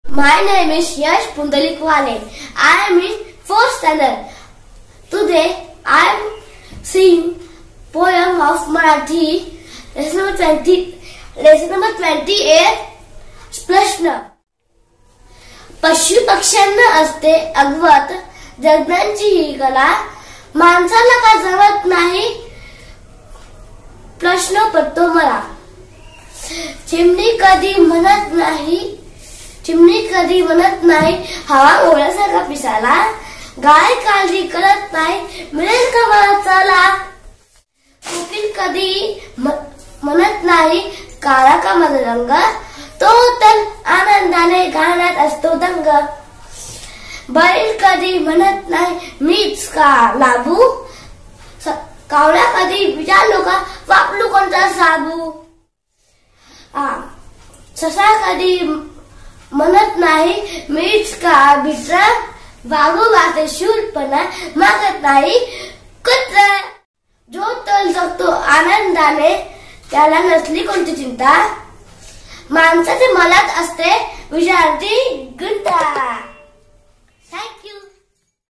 My name is Yash Pundalik Wale. I am in 4th standard. Today I am singing poem of Marathi, lesson number 28. प्रश्न. पशु पक्ष्यांना असते अगवत जगण्याची ही कला, माणसाला का जमत नाही प्रश्न पडतो मला. चिमणी कधी म्हणत नाही हवा ओळ्यासारखा पिसाला, गाय काळजी करत नाही मिळेल का मला चाला. कोकिल कधी म्हणत नाही काळा का माझा रंग, तो तर आनंदाने गाण्यात असतो दंग. बैल कधी म्हणत नाही मीच का लाभू, कावळा कधी विचारलो का वापरू कोणता साबू. ससा कधी म्हणत नाही मीच का भित्र, वाघोबाचे शूरपणा मागत नाही कुत्र. जो तल जगतो आनंदाने त्याला नसली कोणती चिंता, माणसाच्या मनात असते विचारती गुंता.